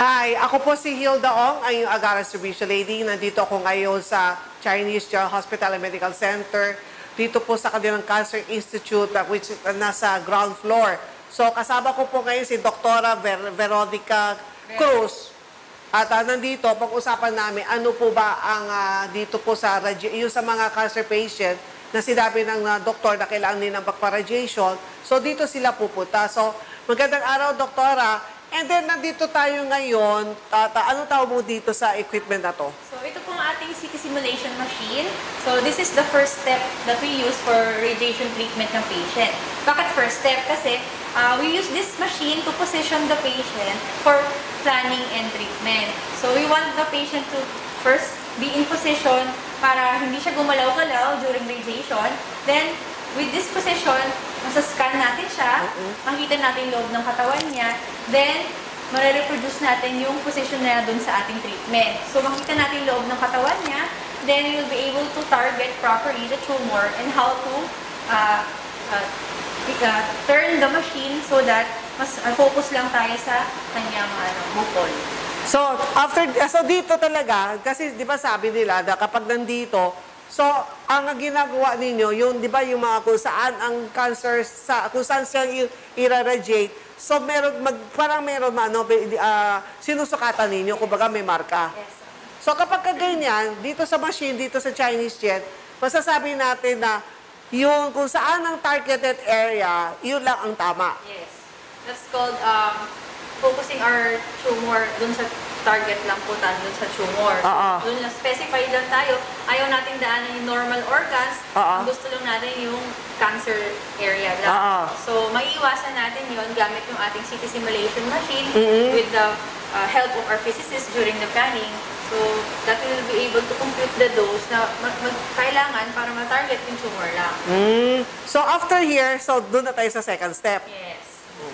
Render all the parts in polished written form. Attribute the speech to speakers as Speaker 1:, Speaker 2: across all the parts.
Speaker 1: Hi, ako po si Hilda Ong, ang yung Agara Distribution Lady. Nandito ako ngayon sa Chinese General Hospital and Medical Center. Dito po sa kanilang Cancer Institute, which nasa ground floor. So, kasama ko po ngayon si Dr. Veronica Cruz. At nandito, pag-usapan namin, ano po ba ang dito po sa, yung sa mga cancer patient na sinabi ng doktor na kailangan nila ng pagpa-radiation. So, dito sila pupunta. So, magandang araw, Doktora. And then, nandito tayo ngayon. Anong tawag mo dito sa equipment na to?
Speaker 2: So, ito pong ating CT simulation machine. So, this is the first step that we use for radiation treatment ng patient. Bakit first step? Kasi we use this machine to position the patient for planning and treatment. So, we want the patient to first be in position para hindi siya gumalaw-galaw during radiation. Then, with this position, masascan natin siya, makita natin yung loob ng katawan niya, then, marireproduce natin yung position na dun sa ating treatment. So, makita natin yung loob ng katawan niya, then you'll be able to target properly the tumor and how to turn the machine so that mas focus lang tayo sa kanyang bukol.
Speaker 1: So, dito talaga, kasi di ba sabi nila na kapag nandito, so, ang ginagawa ninyo, yung, di ba, yung mga kung saan ang cancer, kung saan siyang i-radiate, so, parang meron, sinusukatan ninyo, kumbaga may marka.
Speaker 2: Yes.
Speaker 1: So, kapag kaganyan, dito sa machine, dito sa Chinese jet, masasabi natin na yung kung saan ang targeted area, yun lang ang tama.
Speaker 2: Yes. That's called focusing our tumor dun sa target lang po tayo dun sa tumor. Dun lang, specify lang tayo. Ayaw natin daanan yung normal organs. Ang gusto lang natin yung cancer area lang. So, maiiwasan natin yun gamit yung ating CT simulation machine with the help of our physicists during the planning. So, that we will be able to compute the dose na kailangan para ma-target yung tumor lang.
Speaker 1: So, after here, so doon na tayo sa second step.
Speaker 2: Yes.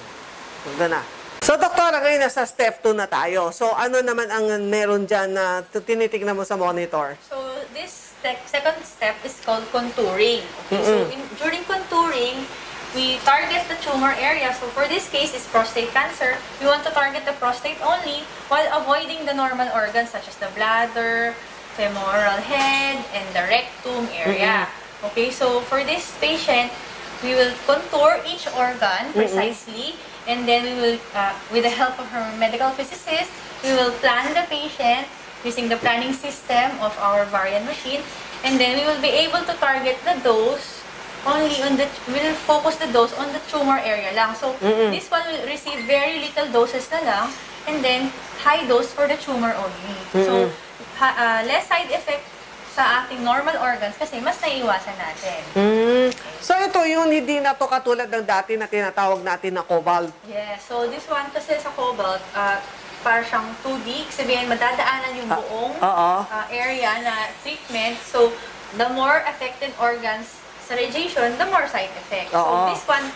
Speaker 1: Doon na. So, Doktora, ngayon nasa step 2 na tayo. So, ano naman ang meron dyan na tinitignan mo sa monitor?
Speaker 2: So, this second step is called contouring. Okay? So, during contouring, we target the tumor area. So, for this case, is prostate cancer. We want to target the prostate only while avoiding the normal organs such as the bladder, femoral head, and the rectum area. Okay, so for this patient, we will contour each organ precisely. And then we will, with the help of our medical physicist, we will plan the patient using the planning system of our variant machine. And then we will be able to target the dose only on the, we will focus the dose on the tumor area lang. So, this one will receive very little doses na lang, and then high dose for the tumor only. So, less side effect sa ating normal organs kasi mas naiiwasan natin.
Speaker 1: So, ito yung hindi na to katulad ng dati na tinatawag natin na cobalt.
Speaker 2: Yeah, so this one kasi sa cobalt, para siyang 2D, sabihin madadaanan yung buong area na treatment. So, the more affected organs sa radiation, the more side effects. So, this one,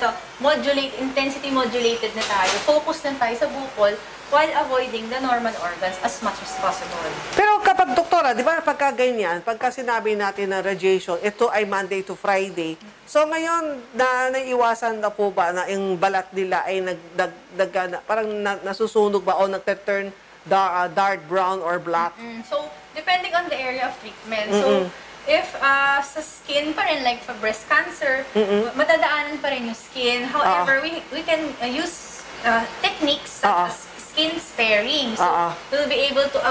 Speaker 2: intensity modulated na tayo. Focus lang tayo sa bukol while avoiding the normal organs as much as possible.
Speaker 1: Pero kapag, Doktora, di ba pagka ganyan, pagka sinabi natin na radiation, ito ay Monday to Friday. So ngayon, naiiwasan na po ba na yung balat nila ay parang nasusunog ba o nagte-turn dark brown or black?
Speaker 2: So, depending on the area of treatment. So, if sa skin pa rin, like for breast cancer, madadaanan pa rin yung skin. However, we can use techniques such as skin sparing. So, we'll be able to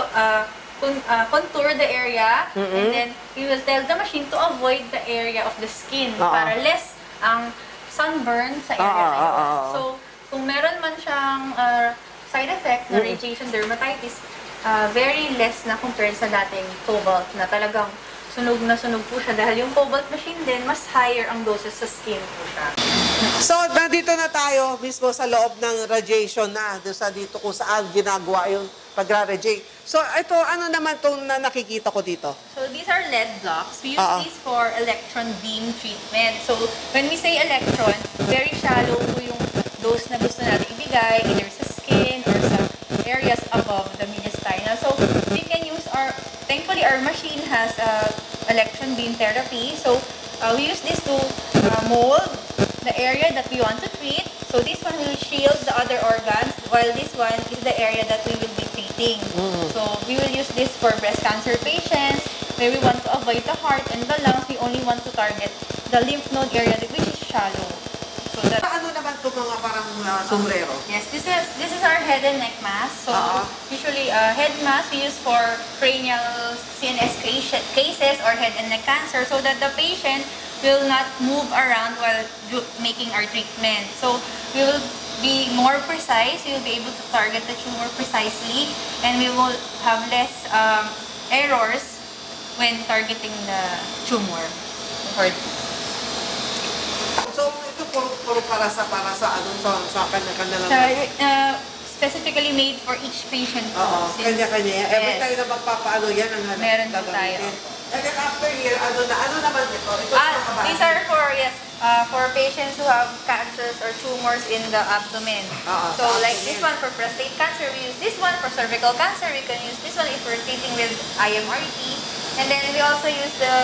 Speaker 2: contour the area and then we will tell the machine to avoid the area of the skin para less ang sunburn sa area na yun. So, kung meron man siyang side effect na radiation dermatitis, very less na compared sa dating cobalt na talagang sunog na sunog po siya dahil yung cobalt machine din, mas higher ang doses sa skin po siya.
Speaker 1: So, nandito na tayo mismo sa loob ng radiation na, dito kung saan ginagawa yung pag-radiate. So, ito, ano naman itong nakikita ko dito?
Speaker 2: So, these are LED blocks. We use these for electron beam treatment. So, when we say electron, very shallow po yung dose na gusto natin ibigay, either sa skin or sa areas above the mediastinal. So, we can use thankfully, our machine has electron beam therapy. So, we use this to mold the area that we want to treat. So, this one will shield the other organs while this one is the area that we will be treating. So we will use this for breast cancer patients where we want to avoid the heart and the lungs. We only want to target the lymph node area which is shallow. So that.
Speaker 1: Ano naman itong mga parang sombrero?
Speaker 2: Yes, this is our head and neck mask. So usually head mask we use for cranial CNS cases or head and neck cancer so that the patient will not move around while making our treatment. So we will be more precise, we will be able to target the tumor precisely, and we will have less errors when targeting the tumor.
Speaker 1: So ito puro para sa sa kanya-kanya lang.
Speaker 2: Specifically made for each patient po.
Speaker 1: Kanya-kanya. Every time na magpapaano yan ang hanap.
Speaker 2: Meron po tayo.
Speaker 1: And then after here, ano naman ito?
Speaker 2: These are for patients who have cancers or tumors in the abdomen. So like this one for prostate cancer, we use this one. For cervical cancer, we can use this one if we're treating with IMRT. And then we also use the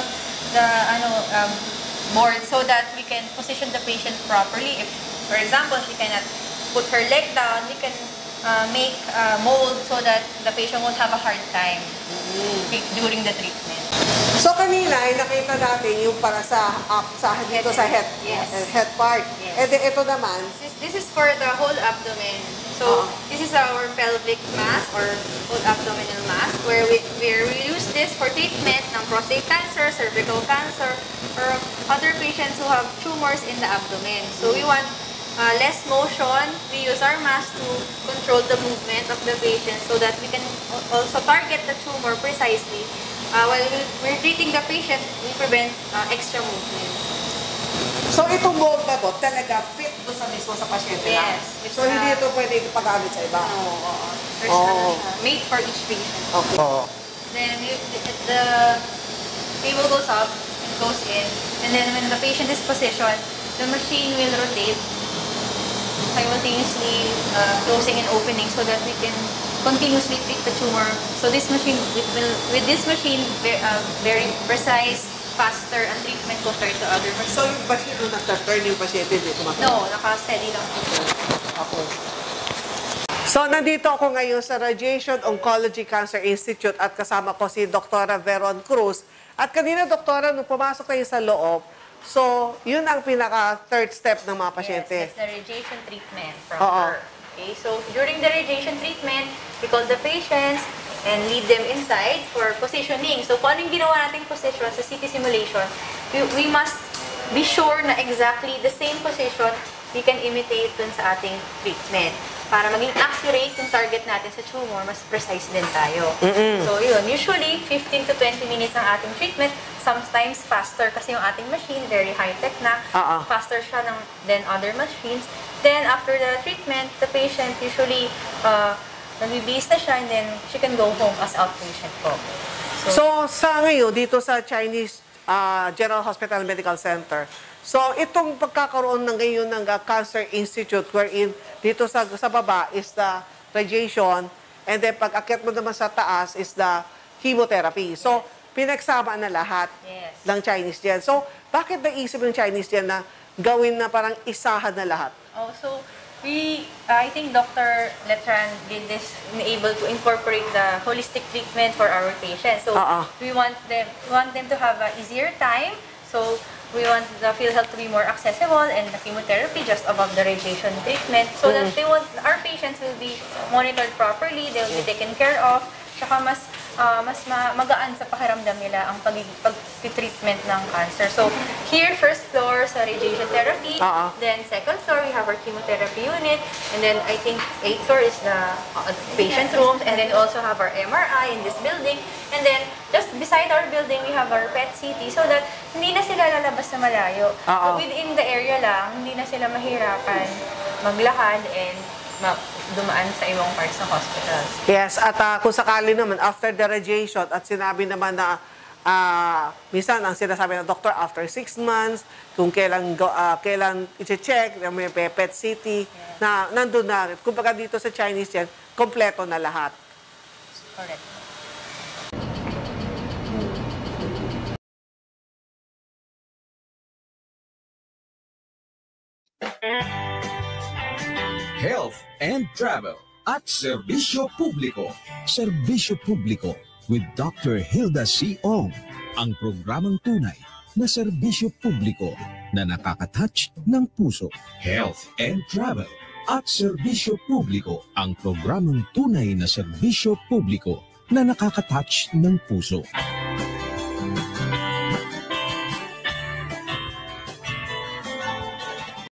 Speaker 2: board so that we can position the patient properly. If, for example, she cannot put her leg down, we can make a mold so that the patient won't have a hard time during the treatment.
Speaker 1: So kanina ay nakita natin yung para sa dito sa head, head part.
Speaker 2: Yes.
Speaker 1: And then ito naman,
Speaker 2: This is for the whole abdomen. So this is our pelvic mask or whole abdominal mask where we use this for treatment ng prostate cancer, cervical cancer, or other patients who have tumors in the abdomen. So we want less motion. We use our mask to control the movement of the patient so that we can also target the tumor precisely. While we're treating the patient, we prevent extra movement.
Speaker 1: so itong mold na to talaga fit do sa mismo sa pasyente lang.
Speaker 2: Yes.
Speaker 1: So hindi ito pwede ipagamit sa iba.
Speaker 2: No, made for each patient.
Speaker 1: Okay.
Speaker 2: Then the table goes up and goes in, and then when the patient is positioned, the machine will rotate simultaneously, closing and opening so that we can continuously treat the tumor. So this machine with this machine very precise, faster ang treatment compared to other machines.
Speaker 1: So yung pasyente nag-turn yung pasyente hindi tumatawag?
Speaker 2: No, naka-steady lang po.
Speaker 1: Okay. So, nandito ako ngayon sa Radiation Oncology Cancer Institute at kasama ko si Dr. Veron Cruz. At kanina, Doktora, nung pumasok tayo sa loob, so, yun ang pinaka-third step ng mga pasyente.
Speaker 2: Yes, that's the radiation treatment from her. Okay, so during the radiation treatment, we call the patients and lead them inside for positioning. So, kung anong ginawa nating position sa CT simulation, we must be sure na exactly the same position we can imitate dun sa ating treatment. Para maging accurate yung target natin sa tumor, mas precise din tayo. So, yun. Usually, 15 to 20 minutes ang ating treatment. Sometimes faster kasi yung ating machine, very high-tech na. Faster siya than other machines. Then, after the treatment, the patient usually nagbibihis na siya and then she can go home as outpatient po.
Speaker 1: So, sa ngayon, dito sa Chinese General Hospital Medical Center, so itong pagkakaroon ng ngayon ng Cancer Institute wherein dito sa baba is the radiation and then pag akyat mo naman sa taas is the chemotherapy. So, pinagsama na lahat ng Chinese Gen. So, bakit naisip ng Chinese Gen na gawin na parang isahan na lahat?
Speaker 2: So, I think Dr. Letran did this, able to incorporate the holistic treatment for our patients. So, we want them to have an easier time. So, we want the PhilHealth to be more accessible and the chemotherapy just above the radiation treatment so that our patients will be monitored properly, they will be taken care of, saka mas magaan sa pakiramdam nila ang pag-treatment ng cancer. So, here, first floor sa radiation therapy, then second floor, we have our chemotherapy unit, and then I think 8th floor is the patient rooms, and then we also have our MRI in this building, and then just beside our building, we have our PET CT so that hindi na sila lalabas na malayo. So, within the area lang, hindi na sila mahirapan maglakad and dumaan sa ibang parts ng hospital. Yes,
Speaker 1: at kung sakali naman, after the radiation, at sinabi naman na, minsan ang sinasabi ng doktor, after 6 months, kung kailan i-check, may PET CT, na nandun na. Kumbaga dito sa Chinese yan, kompleto na lahat.
Speaker 2: Correct.
Speaker 3: health and travel at Serbisyo Publiko. Serbisyo Publiko with Dr. Hilda C. Ong. Ang programang tunay na serbisyo publiko na nakaka-touch ng puso. Health and travel at Serbisyo Publiko. Ang programang tunay na serbisyo publiko na nakaka-touch ng puso.